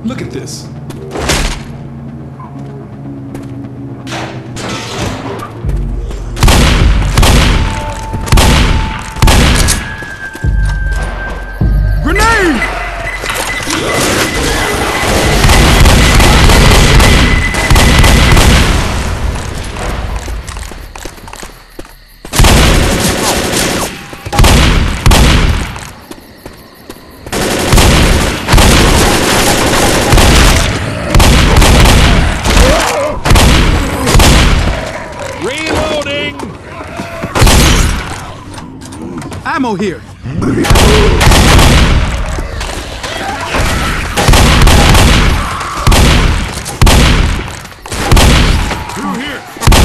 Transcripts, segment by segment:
Look at this. Grenade! Ammo here! Through here!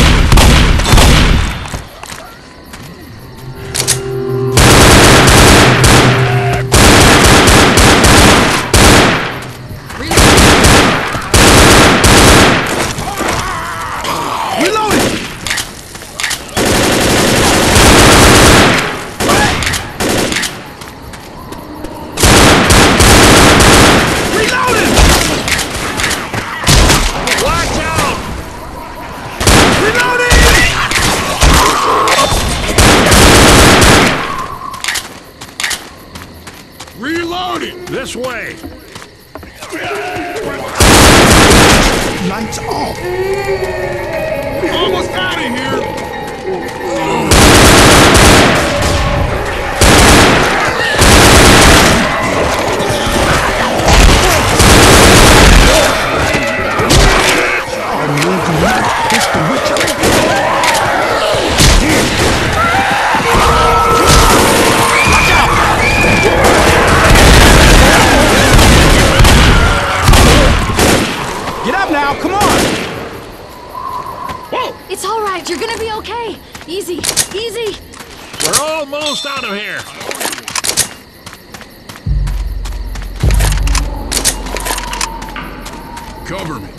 Reloading! Reloading! This way! Lights off! Almost out of here! Get up now, come on! Whoa! It's all right. You're gonna be okay. Easy, easy. We're almost out of here! Cover me.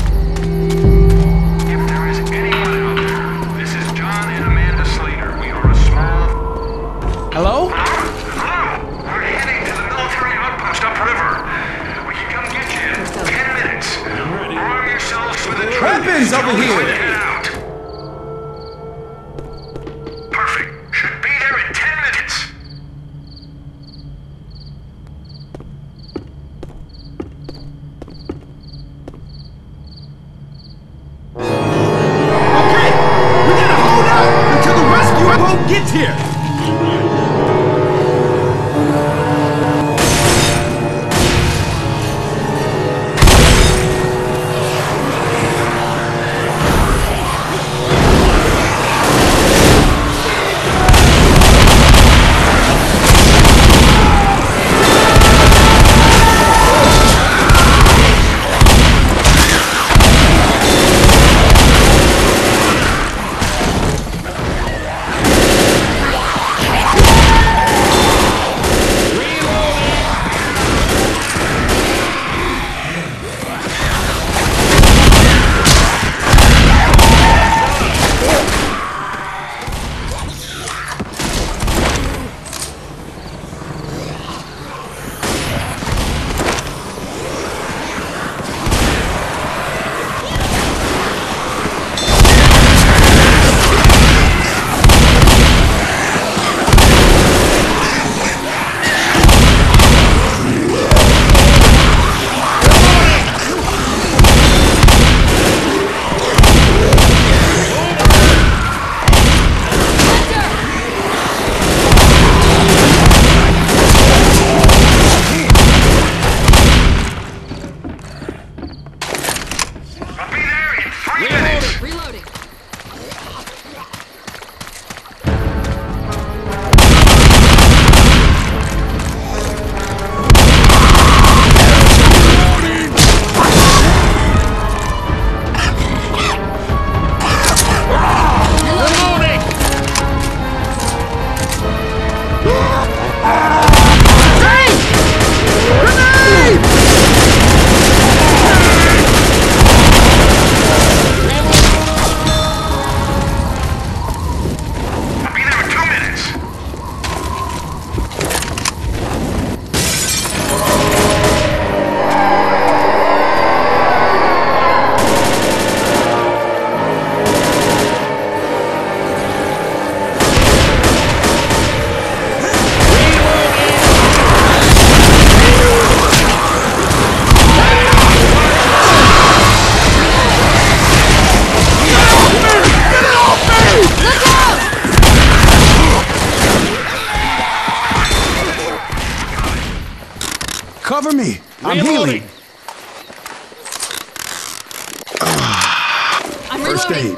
If there is anyone out there, this is John and Amanda Slater. We are a small... Hello? Hello! We're heading to the military outpost upriver. We can come get you in 10 minutes. Arm yourselves with a Weapons over here! Get out. Perfect. Should be there in 10 minutes. Okay! We gotta hold out until the rescue boat gets here! Cover me. I'm Reloading. healing. I'm First reloading. aid.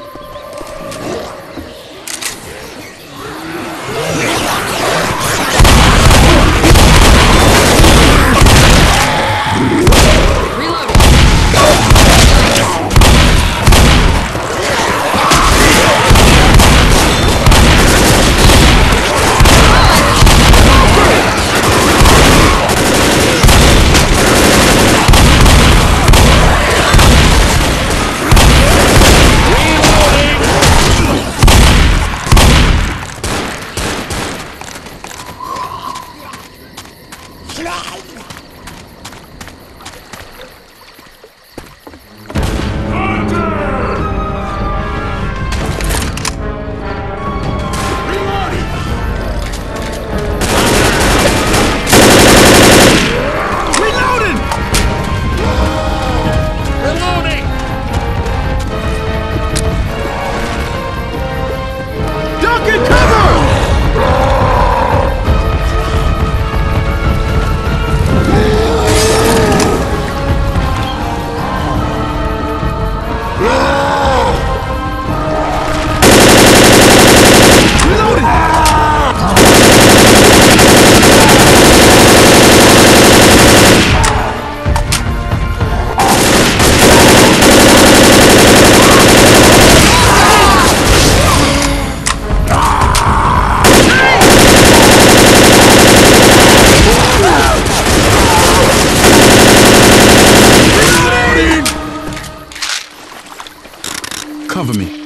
Reloading. Duck and cover! Cover me.